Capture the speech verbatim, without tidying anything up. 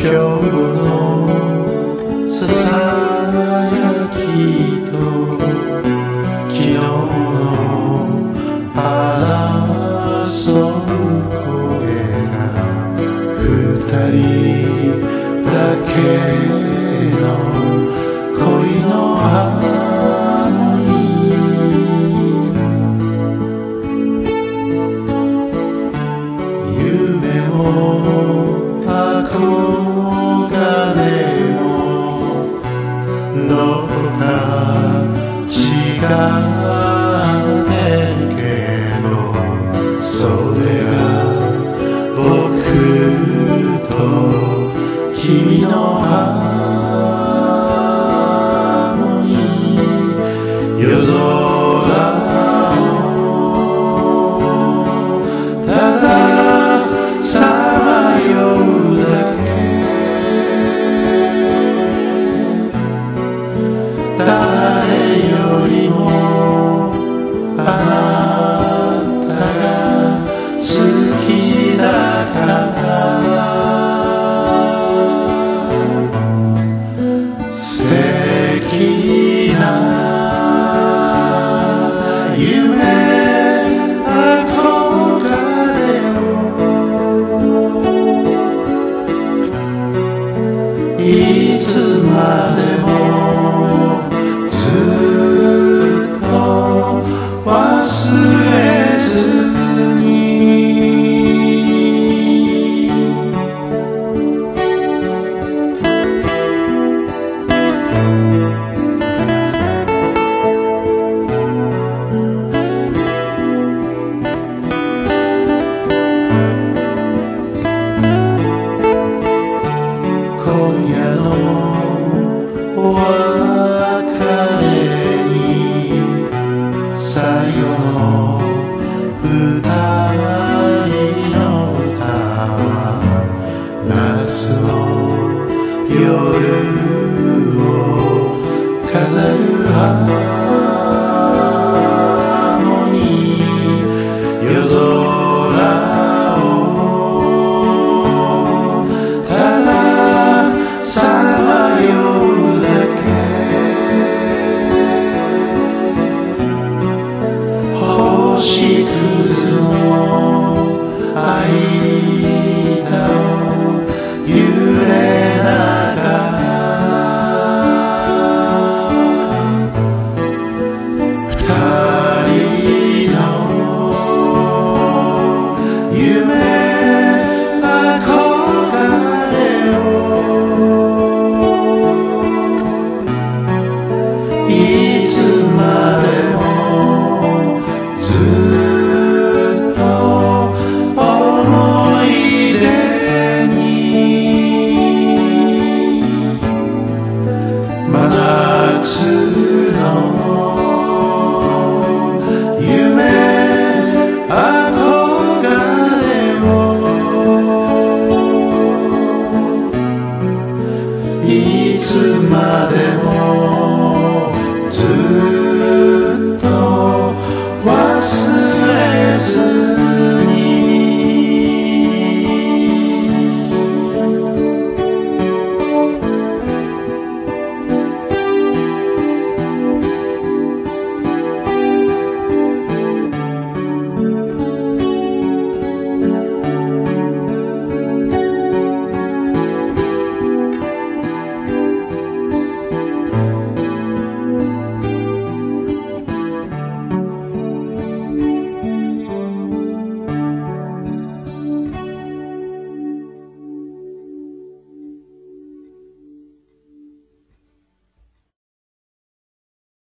今日のささやきと昨日の争う声が二人だけの恋のハーモニー夢も憧れもどこか違うけどそれが僕と君のハーモニー夜空をたださまようだけ誰よりもあなたが好きだから素敵な夢憧れをいつまでもずっと忘れずに今夜のお別れに最後の二人の歌は夏の夜